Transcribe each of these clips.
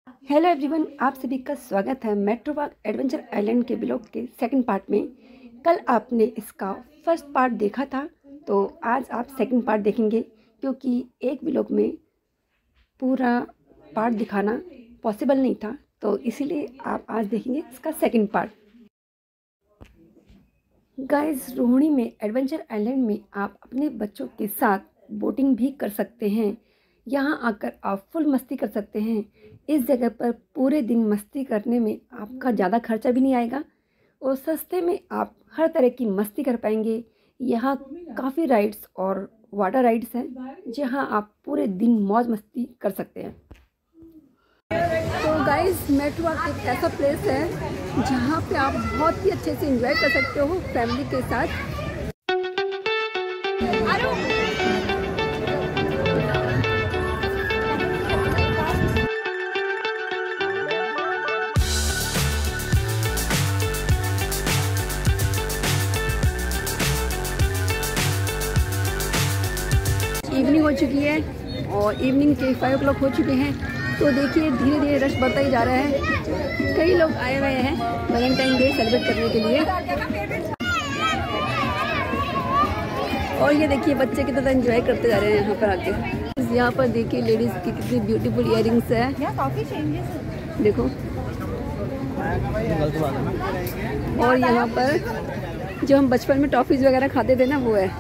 Hello everyone, आप सभी का स्वागत है मेट्रो पार्क एडवेंचर आइलैंड के ब्लॉग के सेकंड पार्ट में। कल आपने इसका फर्स्ट पार्ट देखा था, तो आज आप सेकंड पार्ट देखेंगे, क्योंकि एक ब्लॉग में पूरा पार्ट दिखाना पॉसिबल नहीं था, तो इसीलिए आप आज देखेंगे इसका सेकंड पार्ट। गाइस, रोहिणी में एडवेंचर आइलैंड में आप अपने बच्चों के साथ बोटिंग भी कर सकते हैं। यहाँ आकर आप फुल मस्ती कर सकते हैं। इस जगह पर पूरे दिन मस्ती करने में आपका ज़्यादा खर्चा भी नहीं आएगा और सस्ते में आप हर तरह की मस्ती कर पाएंगे। यहाँ काफ़ी राइड्स और वाटर राइड्स हैं जहाँ आप पूरे दिन मौज मस्ती कर सकते हैं। तो गाइस, मेट्रो पार्क एक ऐसा प्लेस है जहाँ पे आप बहुत ही अच्छे से एंजॉय कर सकते हो फैमिली के साथ। इवनिंग हो चुकी है और इवनिंग के 5 o'clock हो चुके हैं। तो देखिए, धीरे धीरे रश बढ़ता ही जा रहा है। कई लोग आए हुए हैं वैलेंटाइन डे सेलिब्रेट करने के लिए। और ये देखिए, बच्चे कितना एंजॉय करते जा रहे हैं यहाँ पर आके। यहाँ पर देखिए लेडीज की कितनी ब्यूटीफुल इयररिंग्स है, देखो। और यहाँ पर जो हम बचपन में टॉफीज वगैरह खाते थे ना, वो है।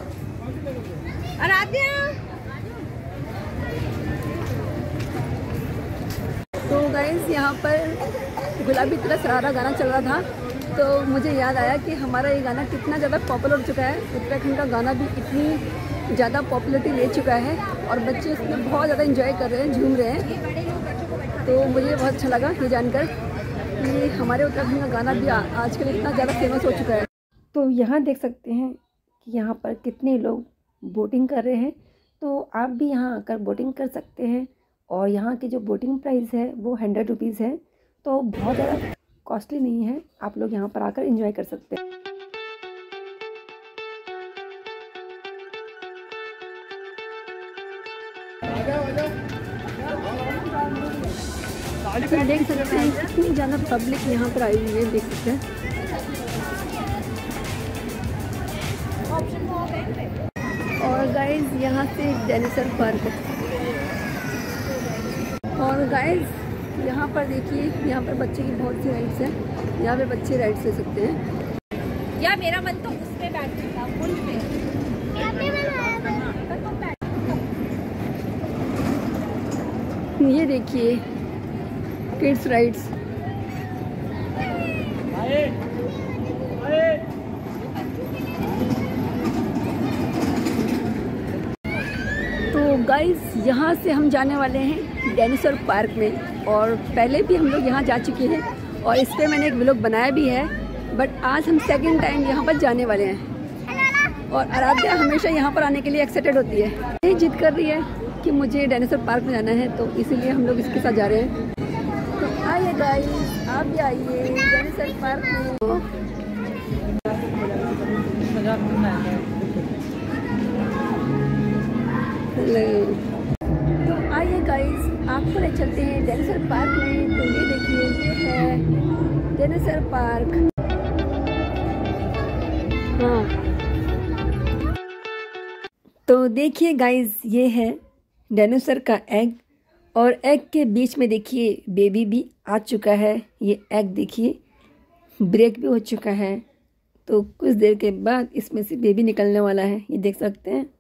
तो गाइस, यहाँ पर गुलाबी तेरा सरारा गाना चल रहा था, तो मुझे याद आया कि हमारा ये गाना कितना ज़्यादा पॉपुलर हो चुका है। उत्तराखंड का गाना भी इतनी ज़्यादा पॉपुलरिटी ले चुका है और बच्चे इसमें बहुत ज़्यादा एंजॉय कर रहे हैं, झूम रहे हैं। तो मुझे बहुत अच्छा लगा ये जानकर कि हमारे उत्तराखंड का गाना भी आजकल इतना ज़्यादा फेमस हो चुका है। तो यहाँ देख सकते हैं कि यहाँ पर कितने लोग बोटिंग कर रहे हैं। तो आप भी यहाँ आकर बोटिंग कर सकते हैं और यहाँ की जो बोटिंग प्राइस है वो 100 रुपीज़ है, तो बहुत ज़्यादा कॉस्टली नहीं है। आप लोग यहाँ पर आकर एंजॉय कर सकते हैं। तो देख सकते हैं कितनी ज़्यादा पब्लिक यहाँ पर आई हुई है, देख सकते हैं। और गाइस, यहाँ से डायनासोर पार्क है। और गाइस, यहाँ पर देखिए, यहाँ पर बच्चे की बहुत सी राइड्स हैं। यहाँ पे बच्चे राइड्स ले सकते हैं। या मेरा मन तो उस पे बैठने का, पुल पे। ये देखिए किड्स राइड्स। तो गाइस, यहाँ से हम जाने वाले हैं डायनासोर पार्क में, और पहले भी हम लोग यहाँ जा चुके हैं और इस पर मैंने एक व्लॉग बनाया भी है, बट आज हम सेकंड टाइम यहाँ पर जाने वाले हैं। और आराध्या हमेशा यहाँ पर आने के लिए एक्साइटेड होती है, ये जिद कर रही है कि मुझे डायनासोर पार्क में जाना है, तो इसीलिए हम लोग इसके साथ जा रहे हैं। तो आइए गाइस, आप भी आइए डायनासोर पार्क में। तो आइए गाइस, आपको ले चलते हैं डायनासोर पार्क में। तो ये देखिए, ये है डायनासोर पार्क। हाँ, तो देखिए गाइस, ये है डायनासोर का एग, और एग के बीच में देखिए बेबी भी आ चुका है। ये एग देखिए ब्रेक भी हो चुका है, तो कुछ देर के बाद इसमें से बेबी निकलने वाला है, ये देख सकते हैं।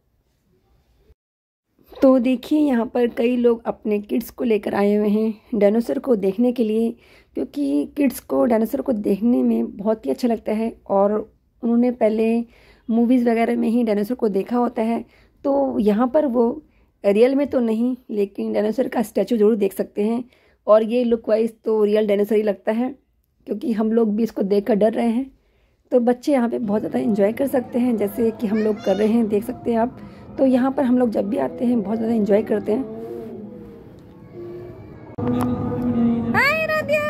तो देखिए, यहाँ पर कई लोग अपने किड्स को लेकर आए हुए हैं डायनासोर को देखने के लिए, क्योंकि किड्स को डायनासोर को देखने में बहुत ही अच्छा लगता है और उन्होंने पहले मूवीज़ वगैरह में ही डायनासोर को देखा होता है। तो यहाँ पर वो रियल में तो नहीं, लेकिन डायनासोर का स्टैचू ज़रूर देख सकते हैं। और ये लुक वाइज तो रियल डायनासोर ही लगता है, क्योंकि हम लोग भी इसको देख कर डर रहे हैं। तो बच्चे यहाँ पे बहुत ज़्यादा एंजॉय कर सकते हैं, जैसे कि हम लोग कर रहे हैं, देख सकते हैं आप। तो यहाँ पर हम लोग जब भी आते हैं बहुत ज़्यादा एंजॉय करते हैं। हाय राधिया।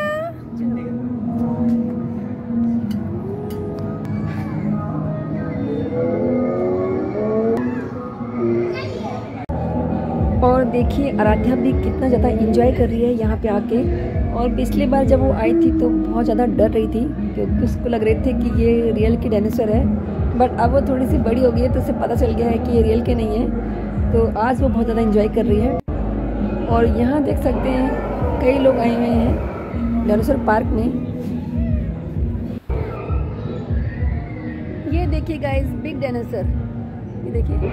और देखिए आराध्या भी कितना ज़्यादा एंजॉय कर रही है यहाँ पे आके। और पिछली बार जब वो आई थी तो बहुत ज़्यादा डर रही थी क्योंकि उसको लग रहे थे कि ये रियल की डायनासोर है, बट अब वो थोड़ी सी बड़ी हो गई है तो उसे पता चल गया है कि ये रियल के नहीं है। तो आज वो बहुत ज़्यादा एंजॉय कर रही है। और यहाँ देख सकते हैं कई लोग आए हुए हैं डायनासोर पार्क में। ये देखिए गाइस बिग डायनासोर, ये देखिए।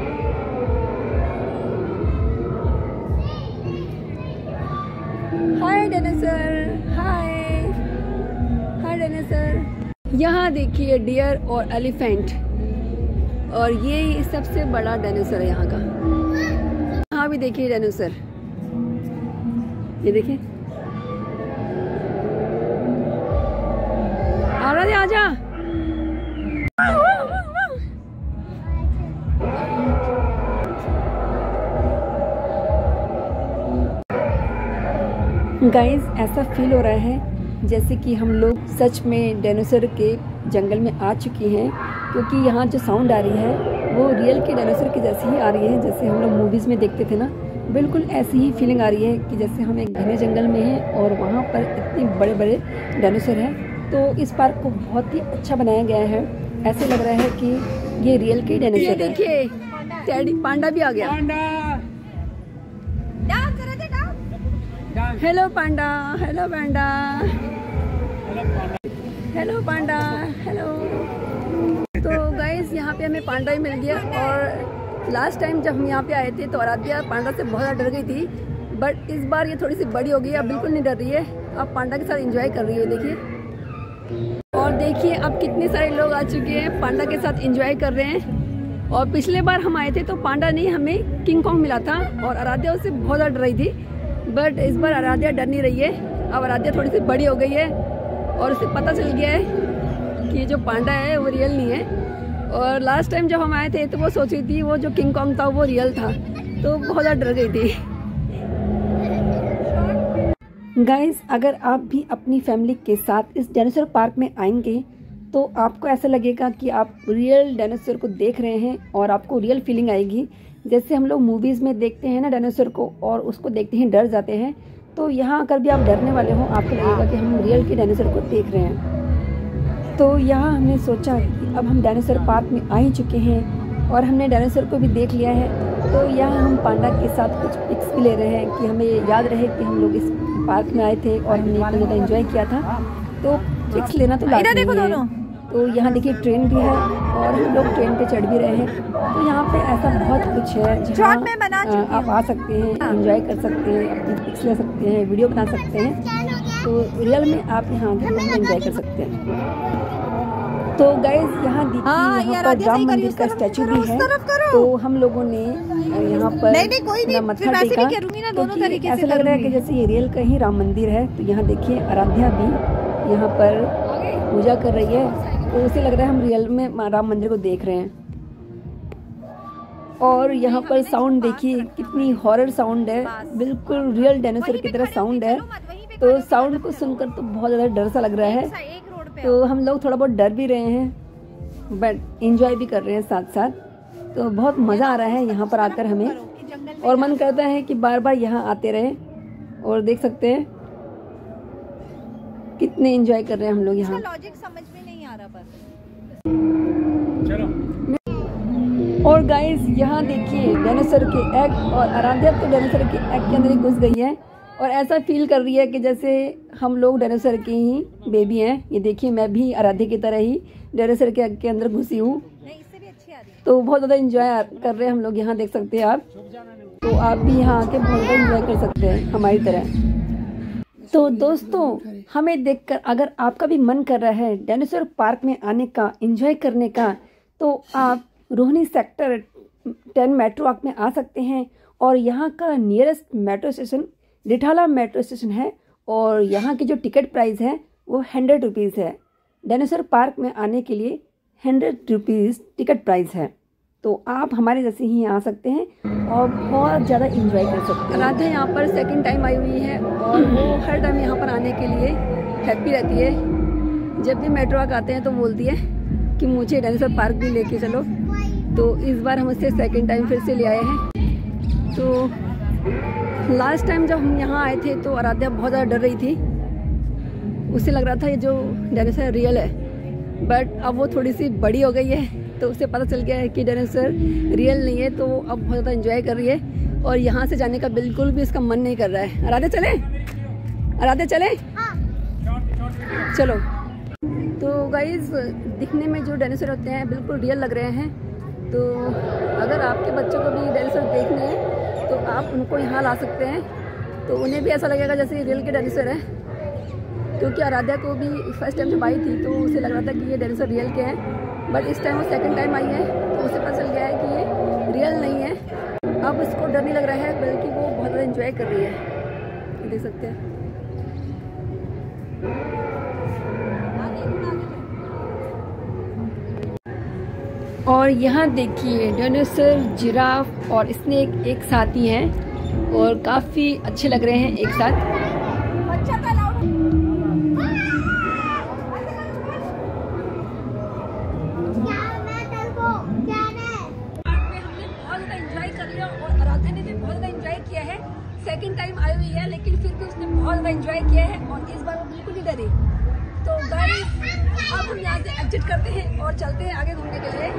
Hi dinosaur, hi hi dinosaur. यहाँ देखिए डियर और एलिफेंट, और ये सबसे बड़ा डायनासोर है यहाँ का। यहाँ भी देखिए डायनासोर, ये देखिए। आराध्या आजा। गाइस ऐसा फील हो रहा है जैसे कि हम लोग सच में डायनासोर के जंगल में आ चुके हैं, क्योंकि यहाँ जो साउंड आ रही है वो रियल के डायनासोर की जैसी ही आ रही है, जैसे हम लोग मूवीज़ में देखते थे ना। बिल्कुल ऐसी ही फीलिंग आ रही है कि जैसे हम एक घने जंगल में हैं और वहाँ पर इतने बड़े बड़े डायनासोर हैं। तो इस पार्क को बहुत ही अच्छा बनाया गया है, ऐसे लग रहा है कि ये रियल के डायनासोर है। देखिए पांडा भी आ गया। Hello panda, hello panda, hello panda, hello. तो गाइस यहाँ पे हमें पांडा ही मिल गया। और लास्ट टाइम जब हम यहाँ पे आए थे तो आराध्या पांडा से बहुत ज़्यादा डर गई थी, बट इस बार ये थोड़ी सी बड़ी हो गई, अब बिल्कुल नहीं डर रही है, अब पांडा के साथ एंजॉय कर रही है। देखिए, और देखिए अब कितने सारे लोग आ चुके हैं पांडा के साथ एंजॉय कर रहे हैं। और पिछले बार हम आए थे तो पांडा नहीं, हमें किंग कॉन्ग मिला था और आराध्या उससे बहुत ज़्यादा डर रही थी, बट इस बार आराध्या डर नहीं रही है। अब आराध्या थोड़ी सी बड़ी हो गई है और उसे पता चल गया है कि जो पांडा है वो रियल नहीं है। और लास्ट टाइम जब हम आए थे तो वो सोची थी वो जो किंग कॉन्ग था वो रियल था, तो बहुत ज़्यादा डर गई थी। गाइस अगर आप भी अपनी फैमिली के साथ इस डायनासोर पार्क में आएंगे तो आपको ऐसा लगेगा कि आप रियल डायनासोर को देख रहे हैं और आपको रियल फीलिंग आएगी। जैसे हम लोग मूवीज़ में देखते हैं ना डायनासोर को और उसको देखते हैं डर जाते हैं, तो यहाँ अगर भी आप डरने वाले हो आपको लगेगा कि हम रियल के डायनासोर को देख रहे हैं। तो यहाँ हमने सोचा कि अब हम डायनासोर पार्क में आ ही चुके हैं और हमने डायनासोर को भी देख लिया है, तो यहाँ हम पांडा के साथ कुछ पिक्स भी ले रहे हैं कि हमें याद रहे कि हम लोग इस पार्क में आए थे और हमने इतना ज़्यादा एंजॉय किया था। तो पिक्स लेना तो लाजमी है। तो यहाँ देखिए ट्रेन भी है और हम लोग ट्रेन पे चढ़ भी रहे हैं। तो यहाँ पे ऐसा बहुत कुछ है जहाँ आप आ सकते हैं, एंजॉय कर सकते हैं, अपनी पिक्स ले सकते हैं, वीडियो बना सकते हैं। तो रियल में आप यहाँ एंजॉय कर सकते हैं। तो गाइज यहाँ देखिए यहाँ पर राम मंदिर का स्टैचू भी है, तो हम लोगों ने यहाँ पर मत्था टेका, क्योंकि ऐसा लग रहा है कि जैसे ये रियल का ही राम मंदिर है। तो यहाँ देखिए आराध्या भी यहाँ पर पूजा कर रही है, तो उसे लग रहा है हम रियल में राम मंदिर को देख रहे हैं। और यहाँ पर साउंड देखिए कितनी हॉरर साउंड है, बिल्कुल रियल डायनासोर की तरह साउंड है। तो साउंड को सुनकर तो बहुत ज़्यादा डर सा लग रहा है, तो हम लोग थोड़ा बहुत डर भी रहे हैं बट एंजॉय भी कर रहे हैं साथ साथ। तो बहुत मज़ा आ रहा है यहाँ पर आकर हमें, और मन करता है कि बार बार यहाँ आते रहें। और देख सकते हैं कितने एंजॉय कर रहे हैं हम लोग यहाँ। लॉजिक समझ में नहीं आ रहा पर। और गाइस यहाँ देखिए डायनासोर के एग, और आराध्या तो डायनासोर के एग के अंदर ही घुस गई है और ऐसा फील कर रही है कि जैसे हम लोग डायनासोर के ही बेबी हैं। ये देखिए मैं भी आराध्या की तरह ही डायनासोर के एग के अंदर घुसी हूँ। तो बहुत ज़्यादा एंजॉय कर रहे हैं हम लोग यहाँ, देख सकते हैं आप। तो आप भी यहाँ आके बहुत ज़्यादा एंजॉय कर सकते हैं हमारी तरह। तो दोस्तों हमें देखकर अगर आपका भी मन कर रहा है डायनासोर पार्क में आने का, एंजॉय करने का, तो आप रोहिणी सेक्टर 10 मेट्रो आर्क में आ सकते हैं। और यहाँ का nearest metro station Rithala metro station है और यहाँ की जो टिकट प्राइस है वो 100 रुपीज़ है। डायनासोर पार्क में आने के लिए 100 रुपीज़ टिकट प्राइस है। तो आप हमारे जैसे ही आ सकते हैं और बहुत ज़्यादा एंजॉय कर सकते हैं। राधा यहाँ पर सेकंड टाइम आई हुई है और वो हर टाइम यहाँ पर आने के लिए हैप्पी रहती है। जब भी मेट्रो आते हैं तो बोलती है कि मुझे डायनासोर पार्क भी लेके चलो। तो इस बार हम उससे सेकंड टाइम फिर से ले आए हैं। तो लास्ट टाइम जब हम यहाँ आए थे तो आराध्या बहुत ज़्यादा डर रही थी, उसे लग रहा था ये जो डायनासोर रियल है, बट अब वो थोड़ी सी बड़ी हो गई है तो उसे पता चल गया है कि डायनासोर रियल नहीं है, तो वो अब बहुत ज़्यादा एंजॉय कर रही है और यहाँ से जाने का बिल्कुल भी इसका मन नहीं कर रहा है। आराध्या चले, आराध्या चले, चलो। तो गाइस दिखने में जो डायनासोर होते हैं बिल्कुल रियल लग रहे हैं, तो अगर आपके बच्चों को भी डायनासोर देखने हैं तो आप उनको यहाँ ला सकते हैं, तो उन्हें भी ऐसा लगेगा जैसे रियल के डायनासोर है। क्योंकि आराध्या को भी फर्स्ट टाइम जब आई थी तो उसे लग रहा था कि ये डायनासोर रियल के हैं, बट इस टाइम वो सेकंड टाइम आई है तो उसे पता चल गया है कि ये रियल नहीं है। अब इसको डर नहीं लग रहा है बल्कि वो बहुत ज़्यादा एंजॉय कर रही है, देख सकते हैं। और यहाँ देखिए डायनासोर, जिराफ और स्नेक एक साथ ही हैं और काफ़ी अच्छे लग रहे हैं एक साथ। सेकंड टाइम आई हुई है लेकिन फिर भी उसने बहुत ज़्यादा एंजॉय किया है और इस बार वो बिल्कुल नहीं डरी। तो गाइस अब हम यहाँ से एग्जिट करते हैं और चलते हैं आगे घूमने के लिए।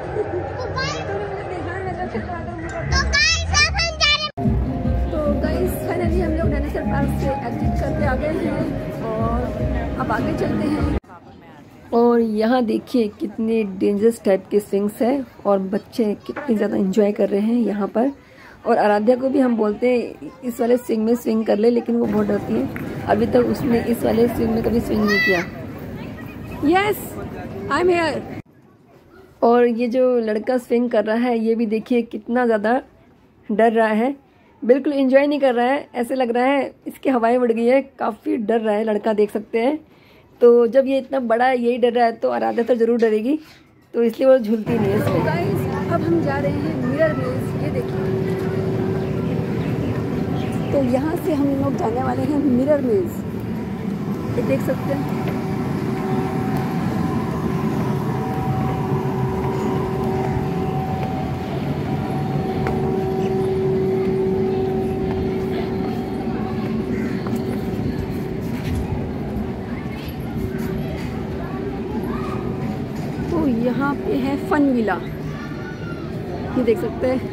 तो गाइस फाइनली हम लोग डायनासोर पार्क से एग्जिट करके आ गए हैं और अब आगे चलते हैं। और यहाँ देखिए कितने डेंजरस टाइप के स्विंग्स है और बच्चे कितने ज़्यादा एंजॉय कर रहे हैं यहाँ पर। और आराध्या को भी हम बोलते हैं इस वाले स्विंग में स्विंग कर ले, लेकिन वो बहुत डरती है, अभी तक उसने इस वाले स्विंग में कभी स्विंग नहीं किया। Yes I am here. और ये जो लड़का स्विंग कर रहा है ये भी देखिए कितना ज़्यादा डर रहा है, बिल्कुल एंजॉय नहीं कर रहा है, ऐसे लग रहा है इसकी हवाएं उड़ गई है, काफ़ी डर रहा है लड़का, देख सकते हैं। तो जब ये इतना बड़ा है यही डर रहा है तो आराध्या तो ज़रूर डरेगी, तो इसलिए वो झूलती नहीं है इसमें। गाइस अब हम जा रहे हैं मिरर मेज, ये देखिए। तो यहाँ से हम लोग जाने वाले हैं मिरर मेज, ये देख सकते हैं। तो यहाँ पे है फन विला, ये देख सकते हैं।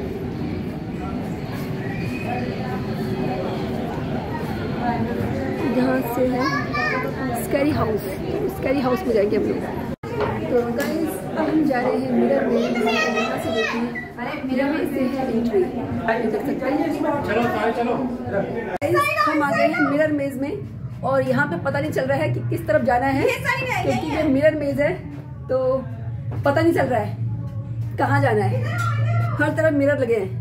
यहाँ से है स्कैरी हाउस, स्कैरी हाउस में जाएंगे हम लोग। तो गाइस अब हम जा रहे हैं मिरर मेज, यहाँ से देखिए मिरर मेज से है एंट्री, देख सकते हैं। चलो हम आ गए हैं मिरर मेज में और यहाँ पे पता नहीं चल रहा है कि किस तरफ जाना है, क्योंकि ये मिरर मेज है तो पता नहीं चल रहा है कहाँ जाना है, हर तरफ मिरर लगे हैं।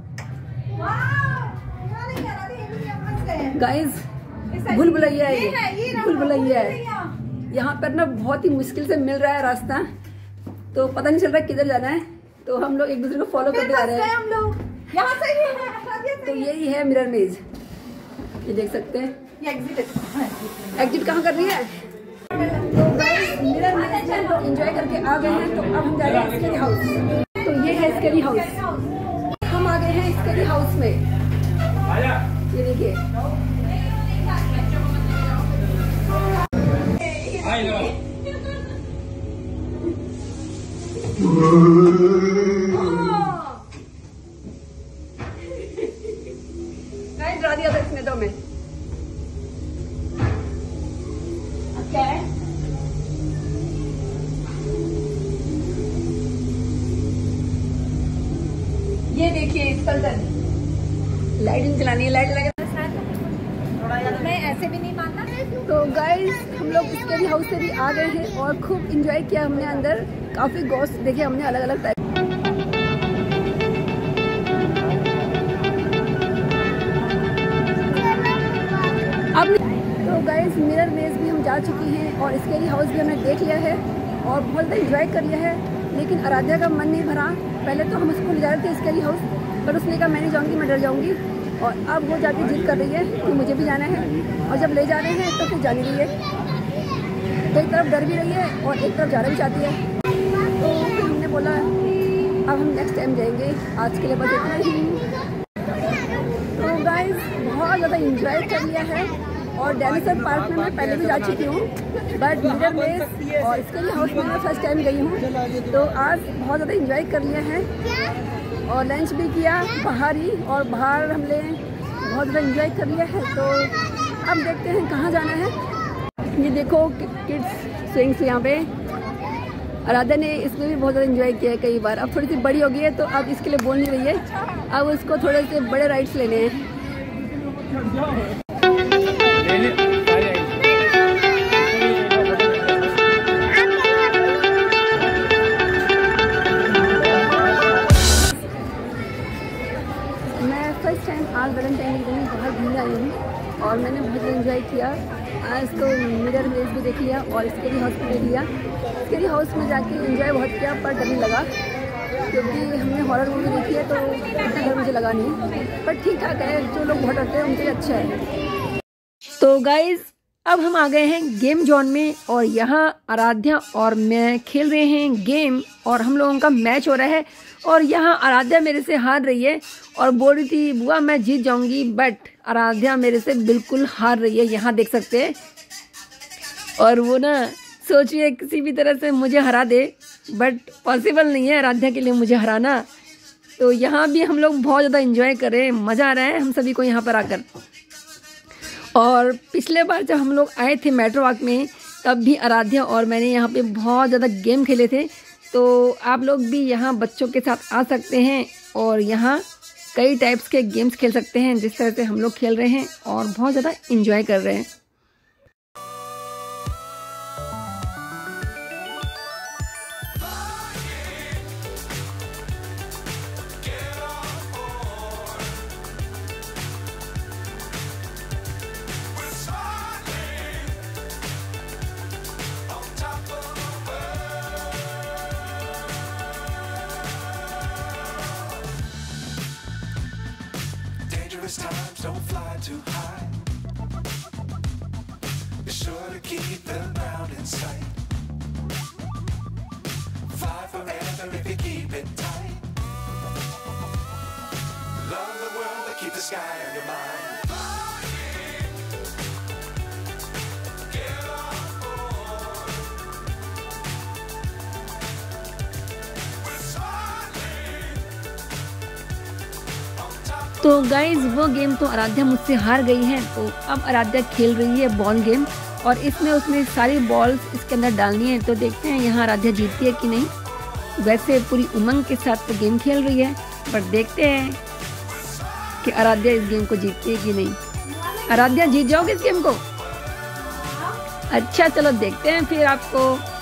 गाइस भूल भुलैया है, भूल भुलैया है। यहाँ पर ना बहुत ही मुश्किल से मिल रहा है रास्ता, तो पता नहीं चल रहा है किधर जाना है, तो हम लोग एक दूसरे को फॉलो करते आ रहे हैं। हम लोग यहाँ से ही है, तो यही है मिरर मेज, ये देख सकते हैं। एग्जिट कहाँ कर रही है? तो गाइस मिरर मेज में हम एंजॉय करके आ गए हैं, तो अब हम जा रहे हैं स्कैरी हाउस। तो ये है स्कैरी हाउस, हम आ गए हैं स्कैरी हाउस में, ये देखिए। नहीं डरा दिया था इसने तो हमें। क्या है? ये देखिए स्कल्टन, लाइटिंग चलानी है, लाइट लगा मैं ऐसे भी नहीं मानना। तो गाइस हम लोग स्कैरी हाउस से भी आ गए हैं और खूब एंजॉय किया हमने, अंदर काफी गोस्ट देखे हमने अलग अलग टाइप। अब तो गाइस मिरर मेज भी हम जा चुकी हैं और स्कैरी हाउस भी हमने देख लिया है और बहुत ज़्यादा एंजॉय कर लिया है, लेकिन आराध्या का मन नहीं भरा। पहले तो हम उसको ले जा रहे थे स्कैरी हाउस, पर उसने कहा मैं नहीं जाऊँगी, मैं डर जाऊँगी, और अब वो जाके जिद कर रही है कि मुझे भी जाना है, और जब ले जा रहे हैं तो फिर जानी रही है, तो एक तरफ डर भी रही है और एक तरफ जाना भी चाहती है। तो फिर हमने बोला अब हम नेक्स्ट टाइम जाएंगे, आज के लिए बस इतना ही। तो गाइस ज़्यादा इंजॉय कर लिया है। और डायनासोर पार्क में मैं पहले भी जा चुकी हूँ, बट मिरर मेज और स्केरी हाउस में मैं फर्स्ट टाइम गई हूँ। तो आज बहुत ज़्यादा इंजॉय कर लिया है और लंच भी किया बाहर ही, और बाहर हमने बहुत ज़्यादा इंजॉय कर लिया है। तो अब देखते हैं कहाँ जाना है। ये देखो किड्स स्विंग्स यहाँ पे, आराध्या ने इसमें भी बहुत ज़्यादा इंजॉय किया है कई बार। अब थोड़ी सी बड़ी हो गई है तो अब इसके लिए बोल नहीं रही है, अब उसको थोड़े से बड़े राइड्स लेने हैं। मैं फर्स्ट टाइम आज वैलेंटाइन डे में बाहर घूमने आई हूँ और मैंने बहुत एंजॉय किया। आज तो मिरर मेज भी देख लिया और स्केरी हाउस भी देख लिया। स्केरी हाउस में जाके एंजॉय बहुत किया, पर डर नहीं लगा क्योंकि हमने हॉरर मूवी देखी है तो इतना डर मुझे लगा नहीं, पर ठीक ठाक है। जो लोग बहुत डरते हैं उनके लिए अच्छा है। तो गाइज अब हम आ गए हैं गेम जोन में और यहाँ आराध्या और मैं खेल रहे हैं गेम और हम लोगों का मैच हो रहा है। और यहाँ आराध्या मेरे से हार रही है और बोल रही थी बुआ मैं जीत जाऊंगी, बट आराध्या मेरे से बिल्कुल हार रही है, यहाँ देख सकते हैं। और वो ना सोच रही है किसी भी तरह से मुझे हरा दे, बट पॉसिबल नहीं है आराध्या के लिए मुझे हराना। तो यहाँ भी हम लोग बहुत ज़्यादा इंजॉय कर रहे हैं, मज़ा आ रहा है हम सभी को यहाँ पर आकर। और पिछले बार जब हम लोग आए थे मेट्रो वॉक में, तब भी आराध्या और मैंने यहाँ पे बहुत ज़्यादा गेम खेले थे। तो आप लोग भी यहाँ बच्चों के साथ आ सकते हैं और यहाँ कई टाइप्स के गेम्स खेल सकते हैं जिस तरह से हम लोग खेल रहे हैं और बहुत ज़्यादा इंजॉय कर रहे हैं। Times don't fly too high. Be sure to keep the ground in sight. Fly forever if you keep it tight. Love the world but keep the sky on your mind. Get on board. We're soaring on top. तो guys वो game तो आराध्या मुझसे हार गई है, तो अब आराध्या खेल रही है बॉल गेम और इसमें उसने सारी बॉल्स इसके अंदर डालनी है। तो देखते हैं यहाँ आराध्या जीतती है कि नहीं। वैसे पूरी उमंग के साथ तो गेम खेल रही है, पर देखते हैं कि आराध्या इस गेम को जीतती है कि नहीं। आराध्या जीत जाओगे इस गेम को? अच्छा चलो देखते हैं फिर आपको।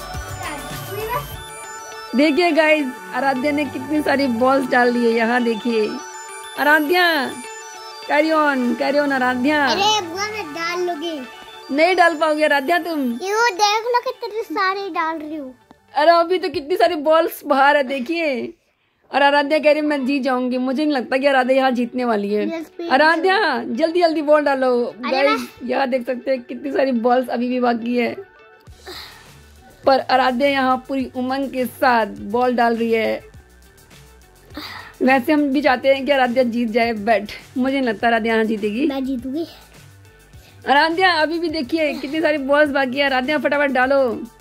देखिए गाइज आराध्या ने कितनी सारी बॉल्स डाल दी है, यहाँ देखिए। Aaradhya carry on Aaradhya. अरे बुआ मैं डाल लूंगी। नहीं डाल पाओगे आराध्या तुम। ये देख लो कितनी सारी डाल रही हूँ। अरे अभी तो कितनी सारी बॉल्स बाहर है देखिए। और आराध्या कह रही मैं जीत जाऊंगी। मुझे नहीं लगता कि आराध्या यहाँ जीतने वाली है। आराध्या जल्दी जल्दी बॉल डालो। गाइस यहाँ देख सकते हैं कितनी सारी बॉल्स अभी भी बाकी है, पर आराध्या यहाँ पूरी उमंग के साथ बॉल डाल रही है। वैसे हम भी चाहते हैं कि आराध्या जीत जाए, बट मुझे नहीं लगता आराध्या यहाँ जीतेगी। मैं जीतूंगी। आराध्या अभी भी देखिए कितनी सारी बॉल्स बाकी है। आराध्या फटाफट डालो,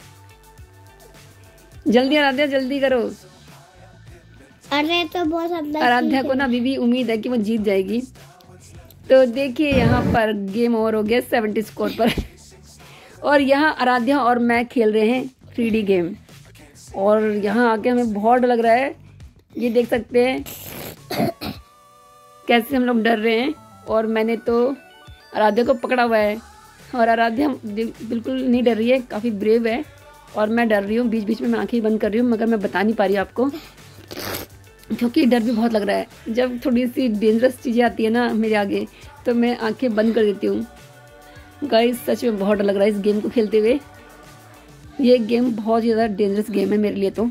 जल्दी आराध्या जल्दी करो। अरे तो बहुत अंदर आराध्या को ना अभी भी उम्मीद है कि वो जीत जाएगी। तो देखिए यहाँ पर गेम ओवर हो गया 70 स्कोर पर। और यहाँ आराध्या और मैं खेल रहे हैं 3D गेम और यहाँ आके हमें बहुत डर लग रहा है। ये देख सकते हैं कैसे हम लोग डर रहे हैं। और मैंने तो आराध्या को पकड़ा हुआ है और आराध्या बिल्कुल नहीं डर रही है, काफ़ी ब्रेव है और मैं डर रही हूँ। बीच बीच में मैं आंखें बंद कर रही हूँ, मगर मैं बता नहीं पा रही आपको क्योंकि डर भी बहुत लग रहा है। जब थोड़ी सी डेंजरस चीज़ें आती है ना मेरे आगे तो मैं आंखें बंद कर देती हूँ। गाइस सच में बहुत डर लग रहा है इस गेम को खेलते हुए। ये गेम बहुत ज़्यादा डेंजरस गेम है मेरे लिए तो,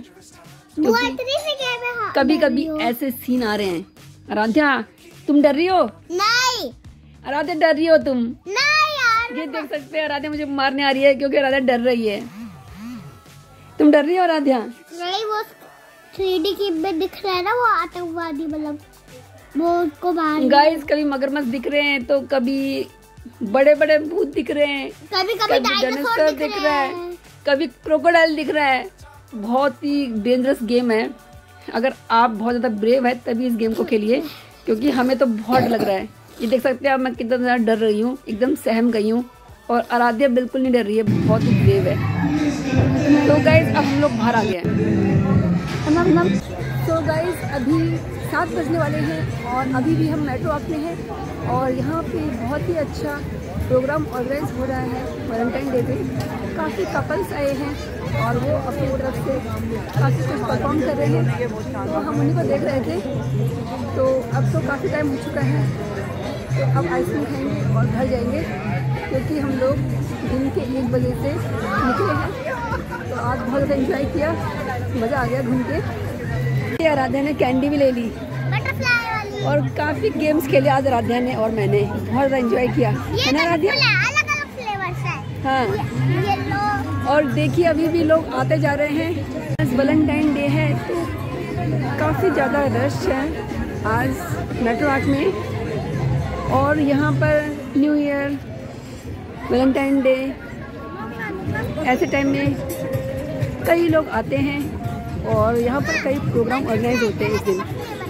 कभी कभी ऐसे सीन आ रहे हैं। आराध्या तुम डर रही हो? नहीं। आराध्या डर रही हो तुम? नहीं यार। ये देख सकते हैं आराध्या मुझे मारने आ रही है क्योंकि आराध्या डर रही है। तुम डर रही हो आराध्या? नहीं, वो 3D की में दिख रहा है ना, वो आतंकवादी मतलब। वो उसको बाहर गाइस कभी मगरमच्छ दिख रहे हैं तो कभी बड़े बड़े भूत दिख रहे हैं, कभी कभी डायनासोर दिख रहा है, कभी क्रोकोडाइल दिख रहा है। बहुत ही डेंजरस गेम है। अगर आप बहुत ज़्यादा ब्रेव है तभी इस गेम को खेलिए, क्योंकि हमें तो बहुत डर लग रहा है। ये देख सकते हैं मैं कितना ज़्यादा डर रही हूँ, एकदम सहम गई हूँ। और आराध्या बिल्कुल नहीं डर रही है, बहुत ही ब्रेव है। तो गाइस अब हम लोग बाहर आ गए हैं। तो गाइस अभी 7 बजने वाले हैं और अभी भी हम मेट्रो आर्क में हैं और यहाँ पे बहुत ही अच्छा प्रोग्राम ऑर्गेनाइज हो रहा है वैलेंटाइन डे पे। काफ़ी कपल्स आए हैं और वो अपनी तरफ से काफ़ी कुछ परफॉर्म कर रहे हैं, तो हम उन्हीं को देख रहे थे। तो अब तो काफ़ी टाइम हो चुका है, तो अब आइसक्रीम खाएंगे और घर जाएंगे, क्योंकि हम लोग दिन के 1 बजे से निकले हैं। तो आज बहुत ज़्यादा एंजॉय किया, मज़ा आ गया घूम के। आराध्या ने कैंडी भी ले ली बटरफ्लाई वाली और काफ़ी गेम्स खेले आज आराध्या ने और मैंने, बहुत ज़्यादा एंजॉय किया, है ना आराध्या? अलग अलग फ्लेवर्स है। हाँ, येलो और देखिए अभी भी लोग आते जा रहे हैं। आज वैलेंटाइन डे है तो काफ़ी ज़्यादा रश है आज मेट्रो आर्क में। और यहाँ पर न्यू ईयर, वैलेंटाइन डे ऐसे टाइम में कई लोग आते हैं और यहाँ पर कई प्रोग्राम ऑर्गेनाइज होते हैं इस दिन।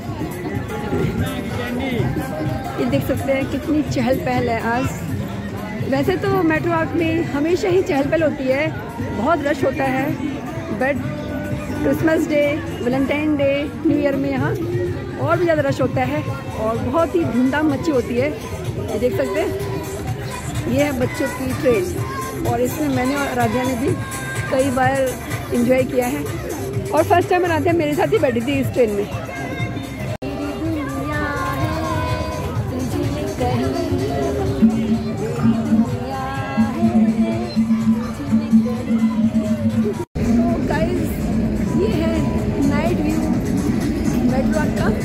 ये देख सकते हैं कितनी चहल पहल है आज। वैसे तो मेट्रो आर्क में हमेशा ही चहल पहल होती है, बहुत रश होता है, but Christmas day, Valentine day, new year में यहाँ और भी ज़्यादा रश होता है और बहुत ही धूमधाम मची होती है। ये देख सकते हैं, ये है बच्चों की ट्रेन और इसमें मैंने और आराध्या ने भी कई बार एंजॉय किया है और फर्स्ट टाइम आराध्या मेरे साथ ही बैठी थी इस ट्रेन में। तो गाइस ये है नाइट व्यू मेट्रो आर्क का,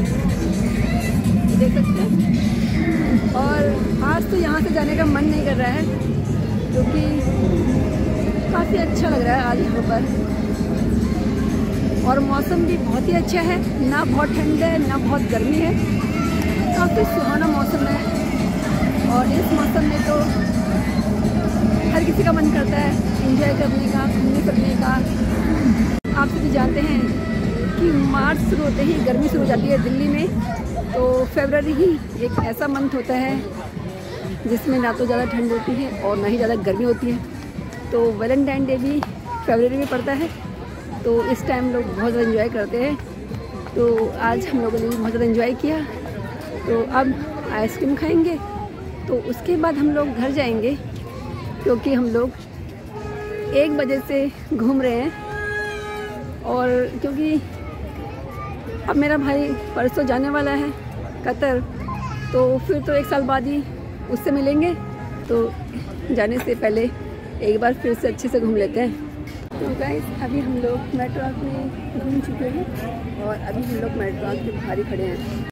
देख सकते हैं। और आज तो यहाँ से जाने का मन नहीं कर रहा है, क्योंकि काफ़ी अच्छा लग रहा है आज यहाँ पर और मौसम भी बहुत ही अच्छा है, ना बहुत ठंड है ना बहुत गर्मी है, काफ़ी सुहाना मौसम है। और इस मौसम में तो हर किसी का मन करता है एंजॉय करने का, घूमने फिरने का। आप सभी जानते हैं कि मार्च शुरू होते ही गर्मी शुरू हो जाती है दिल्ली में, तो फरवरी ही एक ऐसा मंथ होता है जिसमें ना तो ज़्यादा ठंड होती है और ना ही ज़्यादा गर्मी होती है। तो वैलेंटाइन डे भी फरवरी में पड़ता है, तो इस टाइम लोग बहुत ज़्यादा एंजॉय करते हैं। तो आज हम लोगों ने भी बहुत ज़्यादा एंजॉय किया। तो अब आइसक्रीम खाएंगे, तो उसके बाद हम लोग घर जाएंगे, क्योंकि हम लोग 1 बजे से घूम रहे हैं। और क्योंकि अब मेरा भाई परसों जाने वाला है कतर, तो फिर तो 1 साल बाद ही उससे मिलेंगे, तो जाने से पहले एक बार फिर से अच्छे से घूम लेते हैं। तो गाइस अभी हम लोग मेट्रो आर्क में घूम चुके हैं और अभी हम लोग मेट्रो आर्क के बाहर ही खड़े हैं।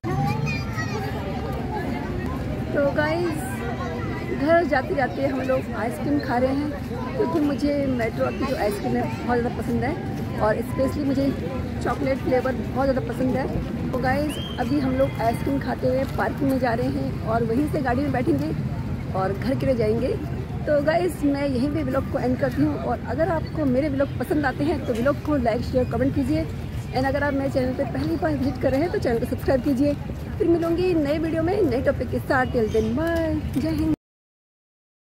तो गाइस घर जाते जाते हम लोग आइसक्रीम खा रहे हैं, क्योंकि मुझे मेट्रो आर्क की जो आइसक्रीम है बहुत ज़्यादा पसंद है और स्पेशली मुझे चॉकलेट फ्लेवर बहुत ज़्यादा पसंद है। तो गाइस अभी हम लोग आइसक्रीम खाते हुए पार्किंग में जा रहे हैं और वहीं से गाड़ी में बैठेंगे और घर के लिए जाएंगे। तो गाइस मैं यहीं पे व्लॉग को एंड करती हूँ, और अगर आपको मेरे व्लॉग पसंद आते हैं तो व्लॉग को लाइक शेयर कमेंट कीजिए। एंड अगर आप मेरे चैनल पे पहली बार विजिट कर रहे हैं तो चैनल को सब्सक्राइब कीजिए। फिर मिलूंगी नए वीडियो में नए टॉपिक के साथ। टिल देन बाय, जय हिंद।